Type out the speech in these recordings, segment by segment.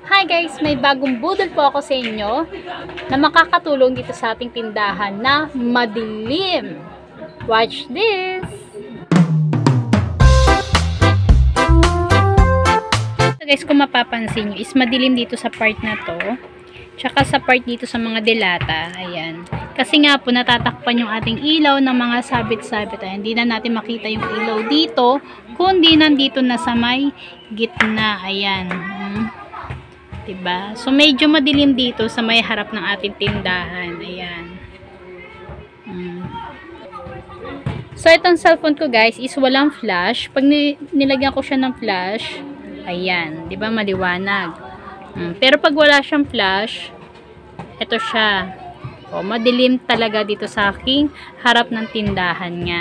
Hi guys! May bagong budol po ako sa inyo na makakatulong dito sa ating tindahan na madilim. Watch this! So guys, kung mapapansin nyo is madilim dito sa part na to. Tsaka sa part dito sa mga delata. Ayan. Kasi nga po natatakpan yung ating ilaw ng mga sabit-sabit. Ayan. Hindi na natin makita yung ilaw dito kundi nandito na sa may gitna. Ayan. Diba? So, medyo madilim dito sa may harap ng ating tindahan. Ayan. So, itong cellphone ko guys is walang flash. Pag nilagyan ko siya ng flash, ayan. Diba? Maliwanag. Pero pag wala siyang flash, ito siya. O, madilim talaga dito sa aking harap ng tindahan nga.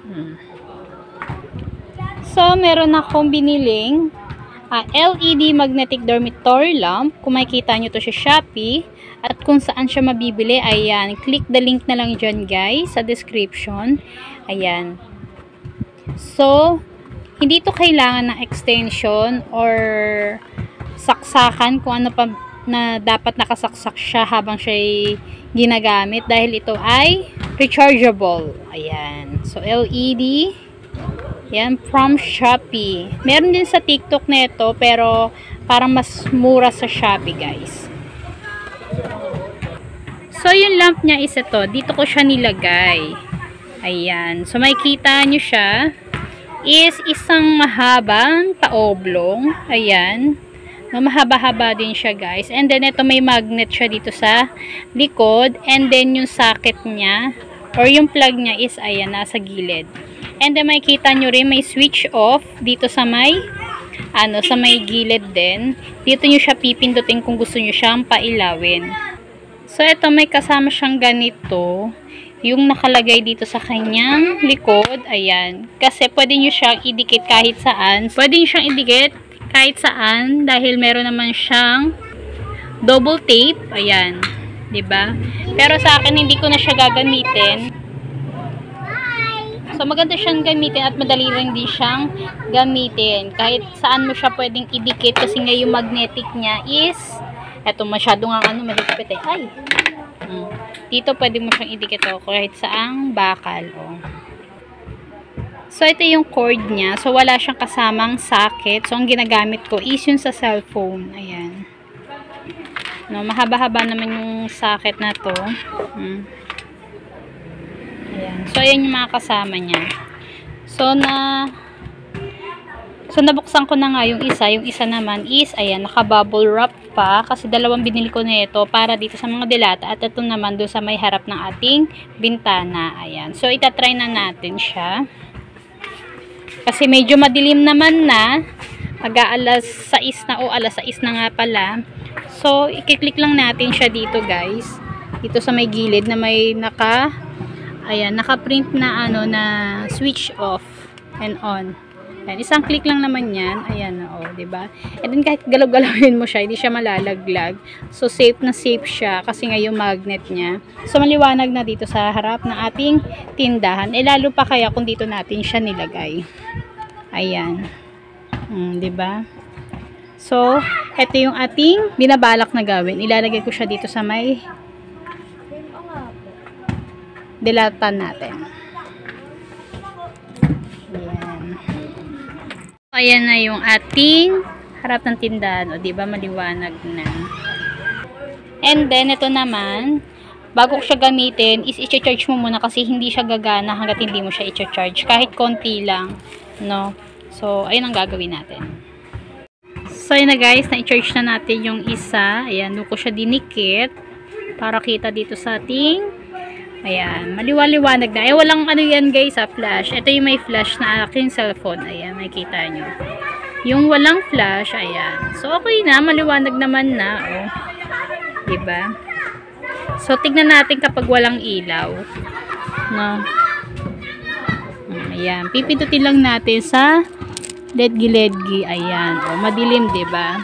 So, meron akong biniling LED magnetic dormitory lamp. Kung makikita nyo to sa Shopee. At kung saan siya mabibili, ayan. Click the link na lang dyan guys sa description. Ayan. So, hindi to kailangan ng extension or saksakan kung ano pa na dapat nakasaksak siya habang siya ginagamit. Dahil ito ay rechargeable. Ayan. So, LED. Yan, from Shopee. Meron din sa TikTok nito, pero parang mas mura sa Shopee, guys. So, yung lamp niya is ito. Dito ko siya nilagay. Ayan. So, makikita nyo siya is isang mahabang paoblong. Ayan. No, mahaba-haba din siya, guys. And then, ito may magnet siya dito sa likod. And then, yung socket niya or yung plug niya is, ayan, nasa gilid. And then, makikita nyo rin, may switch off dito sa may, sa may gilid din. Dito nyo siya pipindutin kung gusto nyo siyang pailawin. So, ito, may kasama siyang ganito. Yung nakalagay dito sa kanyang likod. Ayan. Kasi, pwede nyo siyang idikit kahit saan. Pwede nyo siyang idikit kahit saan. Dahil meron naman siyang double tape. Ayan. Diba? Pero sa akin, hindi ko na siya gagamitin. So, maganda siyang gamitin at madali rin din siyang gamitin. Kahit saan mo siya pwedeng idikit kasi nga yung magnetic niya is, eto masyado nga mahigpit eh. Ay! Dito pwede mo siyang idikit kahit saang bakal. So, ito yung cord niya. So, wala siyang kasamang socket. So, ang ginagamit ko is yung sa cellphone. Ayan. No, mahaba-haba naman yung socket na to. Ayan. So, ayan yung mga kasama niya. So, nabuksan ko na nga yung isa. Yung isa naman is, ayan, naka-bubble wrap pa. Kasi dalawang binili ko na ito para dito sa mga delata. At ito naman doon sa may harap ng ating bintana. Ayan. So, itatry na natin siya. Kasi medyo madilim naman na. Mag-aalas 6 na o alas 6 na nga pala. So, i-click lang natin siya dito, guys. Dito sa may gilid na may naka-print na na switch off and on. Ayan, isang click lang naman yan. Ayan, diba? And then kahit galaw-galawin mo siya, hindi siya malalaglag. So, safe na safe siya kasi nga yung magnet niya. So, maliwanag na dito sa harap ng ating tindahan. Lalo pa kaya kung dito natin siya nilagay. Ayan. Diba? So, ito yung ating binabalak na gawin. Ilalagay ko siya dito sa may delata natin. Ayan. Ayan na yung ating harap ng tindahan. O, diba? Maliwanag na. And then, ito naman, bago ko siya gamitin, is i-charge mo muna kasi hindi siya gagana hanggat hindi mo siya i-charge. Kahit konti lang. No? So, ayun ang gagawin natin. So, ayun na guys, na-i-charge na natin yung isa. Ayan, doon ko siya dinikit para kita dito sa ating ayan, maliwaliwanag na. Walang yan guys flash. Ito yung may flash na aking cellphone. Ayan, makikita nyo. Yung walang flash, ayan. So, okay na. Maliwanag naman na. Diba? So, tignan natin kapag walang ilaw. No? Ayan. Pipindutin lang natin sa ledgi-ledgi. Ayan. Madilim, diba?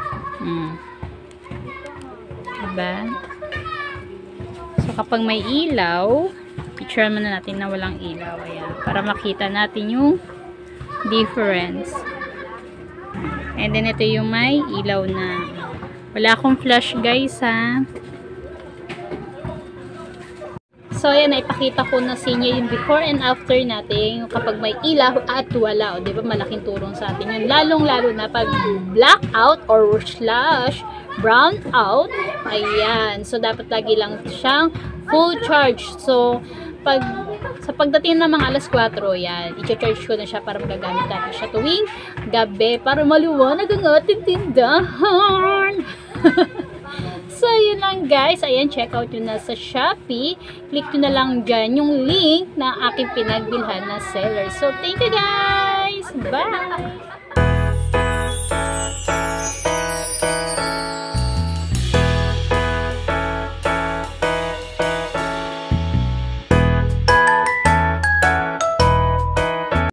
Diba? So, kapag may ilaw, picture muna natin na walang ilaw. Ayan. Para makita natin yung difference. And then, ito yung may ilaw na. Wala akong flash, guys, ha. So, ayan, naipakita ko na sa inyo yung before and after natin kapag may ilaw at wala. O, diba, malaking tulong sa atin yun. Lalong-lalo na pag blackout or slash brown out. Ayan. So, dapat lagi lang siyang full charge. So, sa pagdating ng mga alas 4, yan, i-charge ko na siya para magagamit natin siya tuwing gabi para maliwanag ang ating tindahan. So, yun lang guys. Ayan, check out yun na sa Shopee. Click nyo na lang dyan yung link na aking pinagbilhan na seller. So, thank you guys! Bye!